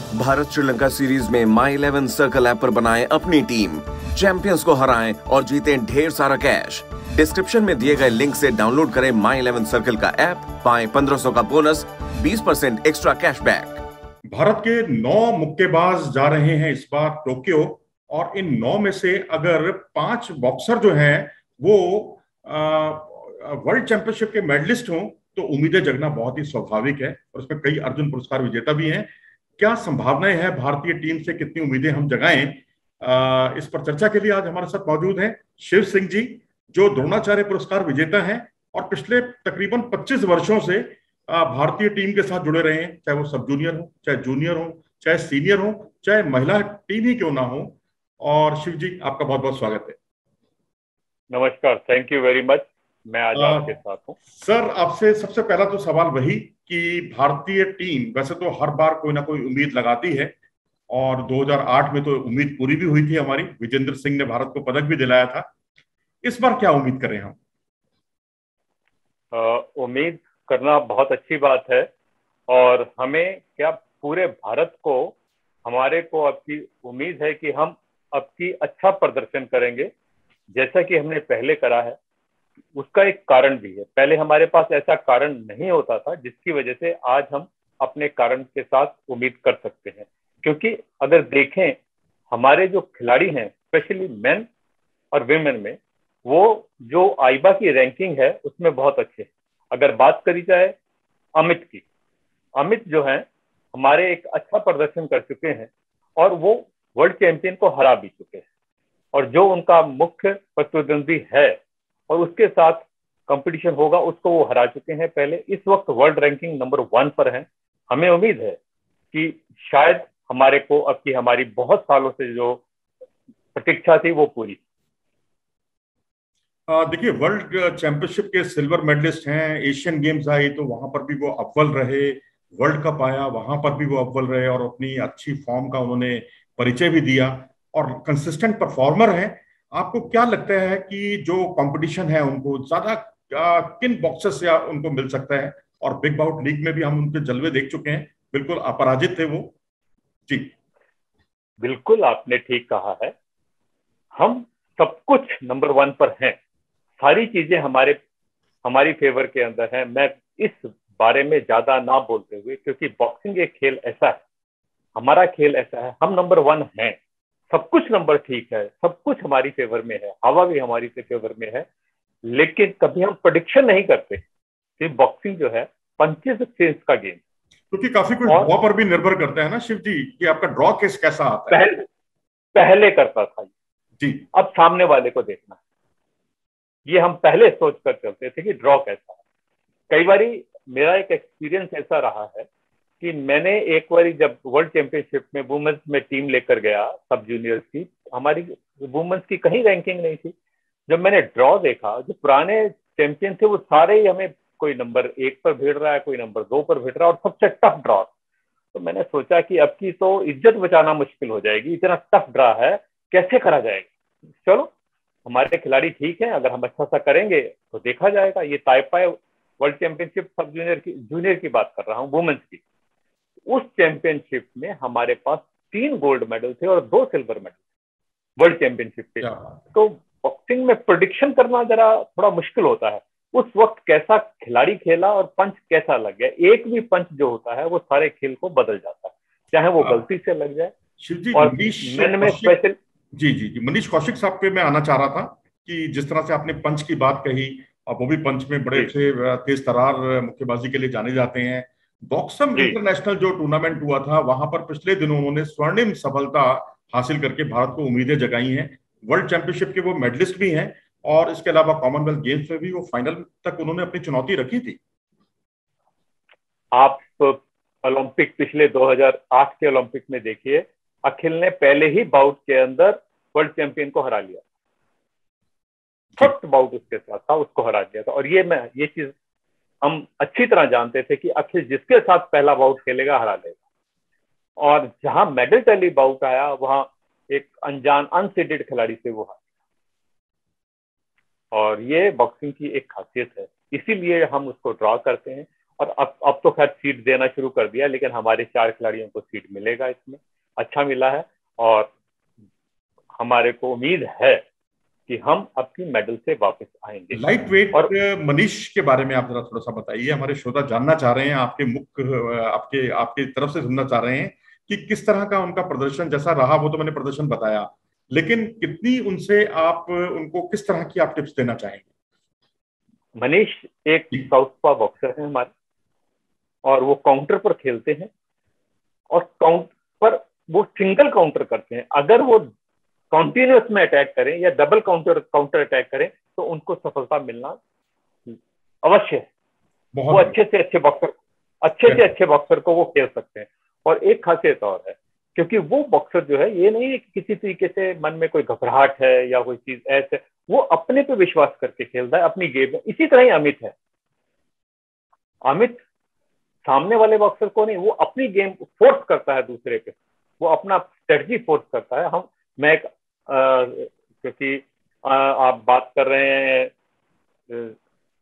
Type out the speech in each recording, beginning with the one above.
Bharat Sri Lanka series में माई 11 circle app पर बनाएं अपनी टीम, चैंपियंस को हराएं और जीतें ढेर सारा कैश। डिस्क्रिप्शन में दिए गए लिंक से डाउनलोड करें माई 11 सर्कल का ऐप, पाएं 1500 का बोनस, 20% एक्स्ट्रा कैशबैक। भारत के 9 मुक्केबाज जा रहे हैं इस बार टोक्यो, और इन 9 में से अगर 5 बॉक्सर जो हैं वो वर्ल्ड चैंपियनशिप के मेडलिस्ट हों तो उम्मीदें जगना बहुत ही स्वाभाविक है, और उसमें कई अर्जुन पुरस्कार विजेता भी हैं। क्या संभावनाएं हैं भारतीय टीम से, कितनी उम्मीदें हम जगाएं? इस पर चर्चा के लिए आज हमारे साथ मौजूद हैं शिव सिंह जी, जो द्रोणाचार्य पुरस्कार विजेता हैं और पिछले तकरीबन 25 वर्षों से भारतीय टीम के साथ जुड़े रहे हैं, चाहे वो सब जूनियर हो, चाहे जूनियर हो, चाहे सीनियर हो, चाहे महिला टीम ही क्यों ना हो। और शिव जी, आपका बहुत बहुत स्वागत है। नमस्कार, थैंक यू वेरी मच। मैं आज आपके साथ हूँ। सर, आपसे सबसे पहला तो सवाल वही कि भारतीय टीम वैसे तो हर बार कोई ना कोई उम्मीद लगाती है, और 2008 में तो उम्मीद पूरी भी हुई थी हमारी, विजेंद्र सिंह ने भारत को पदक भी दिलाया था। इस बार क्या उम्मीद करें हम? उम्मीद करना बहुत अच्छी बात है, और हमें क्या पूरे भारत को, हमारे को आपकी उम्मीद है कि हम आपकी अच्छा प्रदर्शन करेंगे जैसा कि हमने पहले करा है। उसका एक कारण भी है, पहले हमारे पास ऐसा कारण नहीं होता था जिसकी वजह से आज हम अपने कारण के साथ उम्मीद कर सकते हैं। क्योंकि अगर देखें, हमारे जो खिलाड़ी हैं स्पेशली मेन और विमेन में, वो जो आईबा की रैंकिंग है उसमें बहुत अच्छे हैं। अगर बात करी जाए अमित की, अमित जो है हमारे एक अच्छा प्रदर्शन कर चुके हैं और वो वर्ल्ड चैंपियन को हरा भी चुके हैं, और जो उनका मुख्य प्रतिद्वंदी है और उसके साथ कंपटीशन होगा उसको वो हरा चुके हैं पहले। इस वक्त वर्ल्ड रैंकिंग नंबर 1 पर है। हमें उम्मीद है कि शायद हमारे को अब की हमारी बहुत सालों से जो प्रतीक्षा थी वो पूरी। देखिए, वर्ल्ड चैंपियनशिप के सिल्वर मेडलिस्ट हैं, एशियन गेम्स आई तो वहां पर भी वो अव्वल रहे, वर्ल्ड कप आया वहां पर भी वो अव्वल रहे, और अपनी अच्छी फॉर्म का उन्होंने परिचय भी दिया, और कंसिस्टेंट परफॉर्मर हैं। आपको क्या लगता है कि जो कंपटीशन है उनको ज्यादा किन बॉक्सेस से उनको मिल सकता है? और बिग बाउट लीग में भी हम उनके जलवे देख चुके हैं, बिल्कुल अपराजित थे वो। जी बिल्कुल, आपने ठीक कहा है। हम सब कुछ नंबर 1 पर हैं, सारी चीजें हमारी फेवर के अंदर है। मैं इस बारे में ज्यादा ना बोलते हुए, क्योंकि बॉक्सिंग एक खेल ऐसा है, हमारा खेल ऐसा है, हम नंबर 1 हैं, सब कुछ नंबर ठीक है, सब कुछ हमारी फेवर में है, हवा भी हमारी से फेवर में है। लेकिन कभी हम प्रेडिक्शन नहीं करते कि बॉक्सिंग जो है पंचेस सेंस का गेम, क्योंकि काफी कुछ ड्रॉ पर भी निर्भर करता है ना शिव जी, कि आपका ड्रॉ केस कैसा आता है। पहले करता था जी, अब सामने वाले को देखना है। ये हम पहले सोच कर चलते थे कि ड्रॉ कैसा है। कई बारी मेरा एक एक्सपीरियंस ऐसा रहा है कि मैंने एक बारी जब वर्ल्ड चैंपियनशिप में वुमेन्स में टीम लेकर गया, सब जूनियर्स की, हमारी वुमेन्स की कहीं रैंकिंग नहीं थी। जब मैंने ड्रॉ देखा, जो पुराने चैंपियन थे वो सारे ही हमें, कोई नंबर 1 पर भिड़ रहा है, कोई नंबर 2 पर भिड़ रहा है, और सबसे टफ ड्रॉ। तो मैंने सोचा कि अब की तो इज्जत बचाना मुश्किल हो जाएगी, इतना टफ ड्रॉ है, कैसे करा जाएगा। चलो, हमारे खिलाड़ी ठीक है, अगर हम अच्छा सा करेंगे तो देखा जाएगा। ये Taipei world championship sub junior की बात कर रहा हूँ, वुमेन्स की। उस चैंपियनशिप में हमारे पास 3 गोल्ड मेडल थे और 2 सिल्वर मेडल वर्ल्ड चैंपियनशिप पे। तो बॉक्सिंग में प्रेडिक्शन करना जरा थोड़ा मुश्किल होता है। उस वक्त कैसा खिलाड़ी खेला और पंच कैसा लग गया, एक भी पंच जो होता है वो सारे खेल को बदल जाता है, चाहे वो गलती से लग जाए। शिवजी, और मनीष मैन में स्पेशल जी, मनीष कौशिक साहब पे मैं आना चाह रहा था कि जिस तरह से आपने पंच की बात कही, और वो भी पंच में बड़े अच्छे तेज तरार मुक्केबाजी के लिए जाने जाते हैं। बॉक्सम इंटरनेशनल जो टूर्नामेंट हुआ था वहां पर पिछले दिनों उन्होंने स्वर्णिम सफलता हासिल करके भारत को उम्मीदें जगाई हैं। वर्ल्ड चैंपियनशिप के वो मेडलिस्ट भी हैं, और इसके अलावा कॉमनवेल्थ गेम्स में भी वो फाइनल तक उन्होंने अपनी चुनौती रखी थी। आप ओलंपिक पिछले 2008 के ओलंपिक में देखिए, अखिल ने पहले ही बाउट के अंदर वर्ल्ड चैंपियन को हरा लिया। फर्स्ट बाउट उसके साथ था, उसको हरा दिया था। और ये चीज हम अच्छी तरह जानते थे कि अखिल जिसके साथ पहला बाउट खेलेगा हरा लेगा। और जहां मेडल टैली बाउट आया, वहां एक अनजान अनसीडेड खिलाड़ी से वो हारा। और ये बॉक्सिंग की एक खासियत है, इसीलिए हम उसको ड्रॉ करते हैं। और अब तो खैर सीट देना शुरू कर दिया, लेकिन हमारे 4 खिलाड़ियों को सीट मिलेगा, इसमें अच्छा मिला है। और हमारे को उम्मीद है कि हम अपनी मेडल से वापस आएंगे। लाइट वेट और मनीष के बारे में आप जरा थोड़ा सा बताइए, हमारे श्रोता जानना चाह रहे हैं, आपके मुख्य आपके आपकी तरफ से सुनना चाह रहे हैं कि किस तरह का उनका प्रदर्शन जैसा रहा। वो तो मैंने प्रदर्शन बताया, लेकिन कितनी उनसे आप उनको किस तरह की आप टिप्स देना चाहेंगे? मनीष एक साउथपा बॉक्सर है हमारे, और वो काउंटर पर खेलते हैं, और काउंटर पर वो सिंगल काउंटर करते हैं। अगर वो कॉन्टिन्यूस में अटैक करें या डबल काउंटर अटैक करें तो उनको सफलता मिलना अवश्य है। वो अच्छे से अच्छे बॉक्सर को वो खेल सकते हैं। और एक खासियत और है, क्योंकि वो बॉक्सर जो है, ये नहीं है कि किसी तरीके से मन में कोई घबराहट है या कोई चीज ऐसे, वो अपने पे विश्वास करके खेलता है अपनी गेम में। इसी तरह ही अमित है। अमित सामने वाले बॉक्सर को नहीं, वो अपनी गेम फोर्स करता है दूसरे पे, वो अपना स्ट्रेटजी फोर्स करता है। मैं एक क्योंकि आप बात कर रहे हैं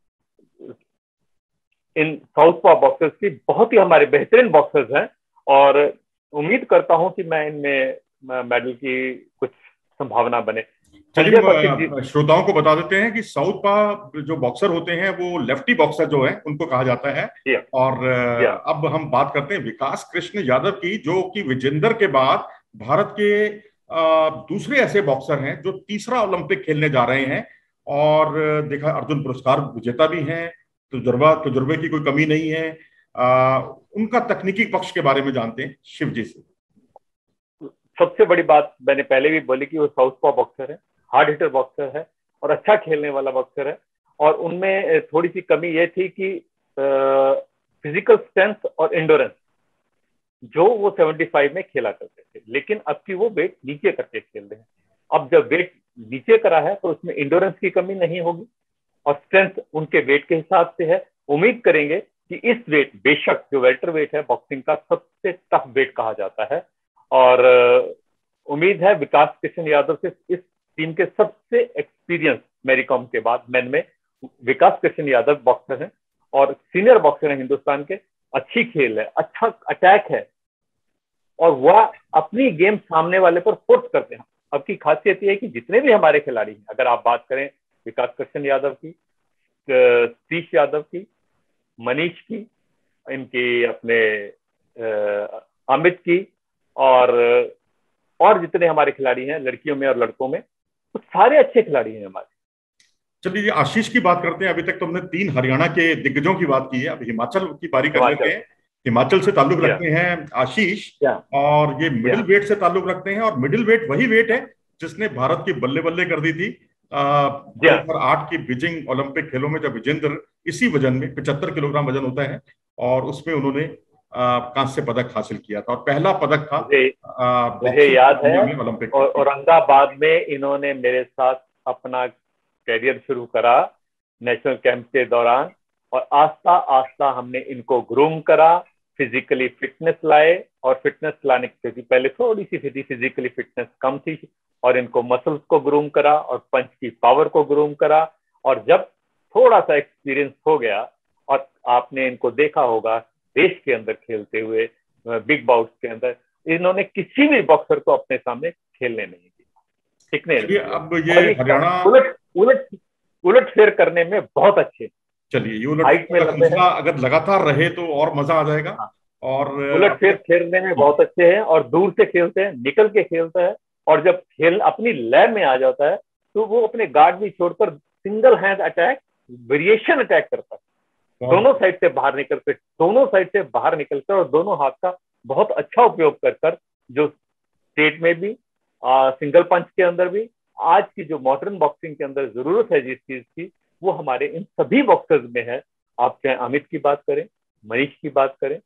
इन साउथपा बॉक्सर्स की, बहुत ही हमारे बेहतरीन बॉक्सर्स हैं, और उम्मीद करता हूं कि मैं इनमें मेडल की कुछ संभावना बने। चलिए श्रोताओं को बता देते हैं कि साउथपा जो बॉक्सर होते हैं वो लेफ्टी बॉक्सर जो है उनको कहा जाता है। और अब हम बात करते हैं विकास कृष्ण यादव की, जो कि विजेंदर के बाद भारत के दूसरे ऐसे बॉक्सर हैं जो तीसरा ओलंपिक खेलने जा रहे हैं, और देखा अर्जुन पुरस्कार विजेता भी हैं, तजुर्बे की कोई कमी नहीं है। उनका तकनीकी पक्ष के बारे में जानते हैं शिव जी से। सबसे बड़ी बात मैंने पहले भी बोली कि वो साउथपा बॉक्सर है, हार्ड हिटर बॉक्सर है, और अच्छा खेलने वाला बॉक्सर है। और उनमें थोड़ी सी कमी ये थी कि फिजिकल स्ट्रेंथ और एंडोरेंस, जो वो 75 में खेला करते थे, लेकिन अब की वो वेट नीचे करके खेल रहे हैं। अब जब वेट नीचे करा है तो उसमें एंडोरेंस की कमी नहीं होगी, और स्ट्रेंथ उनके वेट के हिसाब से है। उम्मीद करेंगे कि इस वेट, बेशक जो वेल्टर वेट है बॉक्सिंग का सबसे टफ वेट कहा जाता है, और उम्मीद है विकास कृष्ण यादव से, इस टीम के सबसे एक्सपीरियंस मैरी कॉम के बाद मैन में विकास कृष्ण यादव बॉक्सर हैं, और सीनियर बॉक्सर हैं हिंदुस्तान के। अच्छी खेल है, अच्छा अटैक है, और वह अपनी गेम सामने वाले पर फोर्स करते हैं। अब की खासियत यह है कि जितने भी हमारे खिलाड़ी हैं, अगर आप बात करें विकास कृष्ण यादव की, सतीश यादव की, मनीष की, इनकी अपने अमित की, और जितने हमारे खिलाड़ी हैं लड़कियों में और लड़कों में, तो सारे अच्छे खिलाड़ी हैं हमारे। चलिए आशीष की बात करते हैं। अभी तक तो हमने 3 हरियाणा के दिग्गजों की बात की है, अब हिमाचल की बारी कर लेते हैं। हिमाचल से ताल्लुक रखते हैं आशीष, और ये मिडिल वेट से ताल्लुक रखते हैं। और मिडिल वेट वही वेट है जिसने भारत की बल्ले बल्ले कर दी थी 2008 की बीजिंग ओलंपिक खेलों में, जब विजेंद्र इसी वजन में 75 किलोग्राम वजन होता है, और उसमें उन्होंने कांस्य पदक हासिल किया था, और पहला पदक था मुझे याद है। ओलंपिक और औरंगाबाद में इन्होंने मेरे साथ अपना कैरियर शुरू करा नेशनल कैंप के दौरान, और आस्ता आस्ता हमने इनको ग्रूम करा, फिजिकली फिटनेस लाए, और फिटनेस लाने की पहले थोड़ी सी फिजिकली फिटनेस कम थी, और इनको मसल्स को ग्रूम करा और पंच की पावर को ग्रूम करा। और जब थोड़ा सा एक्सपीरियंस हो गया, और आपने इनको देखा होगा देश के अंदर खेलते हुए बिग बाउट्स के अंदर, इन्होंने किसी भी बॉक्सर को अपने सामने खेलने नहीं दिया, टिकने नहीं दिया। अब ये हरियाणा उलट फेर करने में बहुत अच्छे। चलिए ये उलट अगर लगातार रहे तो और मजा आ जाएगा। और उलट फेर खेलने में बहुत अच्छे हैं, और दूर से खेलते हैं, निकल के खेलता है, और जब खेल अपनी लय में आ जाता है तो वो अपने गार्ड भी छोड़कर single hand attack, variation attack करता है, दोनों साइड से बाहर निकलकर और दोनों हाथ का बहुत अच्छा उपयोग कर जो स्टेट में भी, सिंगल पंच के अंदर भी, आज की जो मॉडर्न बॉक्सिंग के अंदर जरूरत है जिस चीज की, वो हमारे इन सभी बॉक्सर्स में है। आप चाहे अमित की बात करें, मनीष की बात करें,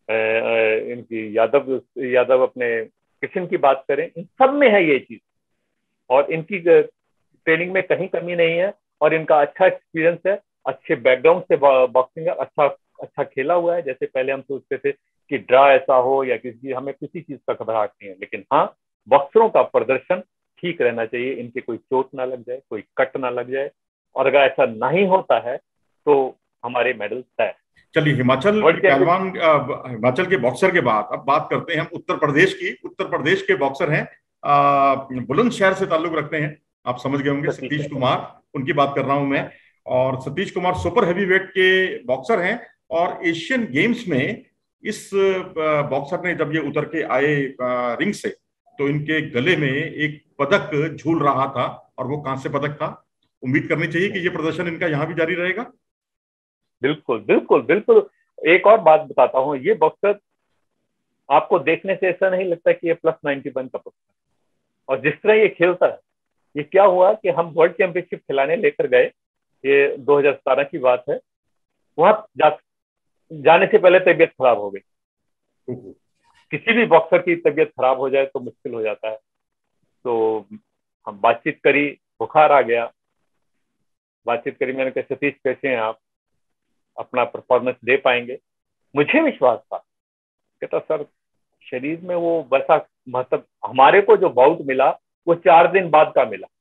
इनकी यादव अपने कृष्ण की बात करें, इन सब में है ये चीज, और इनकी ट्रेनिंग में कहीं कमी नहीं है, और इनका अच्छा एक्सपीरियंस है, अच्छे बैकग्राउंड से बॉक्सिंग अच्छा खेला हुआ है। जैसे पहले हम सोचते थे कि ड्रा ऐसा हो या हमें किसी चीज का घबराहट नहीं है, लेकिन हाँ, बॉक्सरों का प्रदर्शन ठीक रहना चाहिए, इनके कोई चोट ना लग जाए, कोई कट ना लग जाए, और अगर ऐसा नहीं होता है तो हमारे मेडल तय। चलिए, हिमाचल के बॉक्सर के बाद अब बात करते हैं हम उत्तर प्रदेश की। उत्तर प्रदेश के बॉक्सर हैं, बुलंदशहर से ताल्लुक रखते हैं, आप समझ गए होंगे, सतीश कुमार, उनकी बात कर रहा हूं मैं। और सतीश कुमार सुपर हैवीवेट के बॉक्सर हैं और एशियन गेम्स में इस बॉक्सर ने जब ये उतर के आए रिंग से, तो इनके गले में एक पदक झूल रहा था और वो कांस्य पदक था। उम्मीद करनी चाहिए कि ये प्रदर्शन इनका यहाँ भी जारी रहेगा। बिल्कुल बिल्कुल बिल्कुल। एक और बात बताता हूँ, ये बॉक्सर आपको देखने से ऐसा नहीं लगता कि ये +91 का बॉक्सर, और जिस तरह ये खेलता है, ये क्या हुआ कि हम वर्ल्ड चैंपियनशिप खिलाने लेकर गए, ये 2017 की बात है, वहां जाने से पहले तबीयत खराब हो गई। किसी भी बॉक्सर की तबीयत खराब हो जाए तो मुश्किल हो जाता है। तो हम बातचीत करी, बुखार आ गया, बातचीत करी, मैंने कहा सतीश कैसे हैं आप, अपना परफॉर्मेंस दे पाएंगे? मुझे विश्वास था, कहता सर शरीर में वो वैसा, मतलब हमारे को जो बाउट मिला वो 4 दिन बाद का मिला।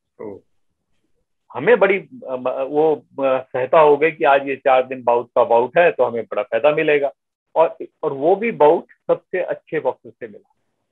हमें बड़ी वो सहता हो गई कि आज ये 4 दिन बाउट का बाउट है तो हमें बड़ा फायदा मिलेगा, और वो भी बाउट सबसे अच्छे बॉक्सर से मिला।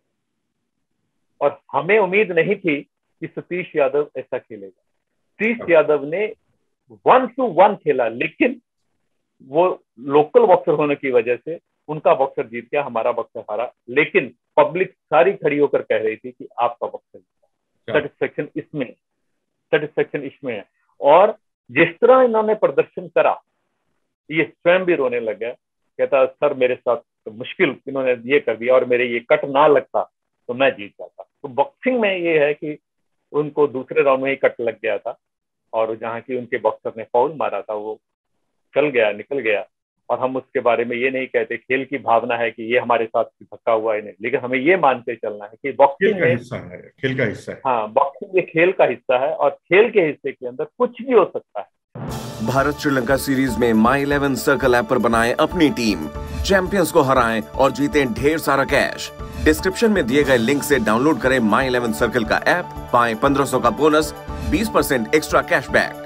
और हमें उम्मीद नहीं थी कि सतीश यादव ऐसा खेलेगा। सतीश यादव ने 1-1 खेला, लेकिन वो लोकल बॉक्सर होने की वजह से उनका बॉक्सर जीत गया, हमारा बॉक्सर हारा। लेकिन पब्लिक सारी खड़ी होकर कह रही थी कि आपका बॉक्सर जीता। सेटिस्फेक्शन इसमें है। और जिस तरह इन्होंने प्रदर्शन करा, ये स्वयं भी रोने लग गया। कहता सर मेरे साथ तो मुश्किल इन्होंने ये कर दिया, और मेरे ये कट ना लगता तो मैं जीत जाता। तो बॉक्सिंग में ये है कि उनको दूसरे राउंड में ही कट लग गया था, और जहाँ की उनके बॉक्सर ने फाउल मारा था वो चल गया, निकल गया। और हम उसके बारे में ये नहीं कहते, खेल की भावना है कि ये हमारे साथ धक्का हुआ है नहीं, लेकिन हमें ये मानते चलना है कि बॉक्सिंग में खेल का हिस्सा है। हाँ, बॉक्सिंग ये खेल का हिस्सा है, और खेल के हिस्से के अंदर कुछ भी हो सकता है। भारत श्रीलंका सीरीज में My11 सर्कल ऐप पर बनाएं अपनी टीम, चैंपियंस को हराएं और जीतें ढेर सारा कैश। डिस्क्रिप्शन में दिए गए लिंक से डाउनलोड करें My11 सर्कल का ऐप, पाएं 1500 का बोनस, 20% एक्स्ट्रा कैशबैक।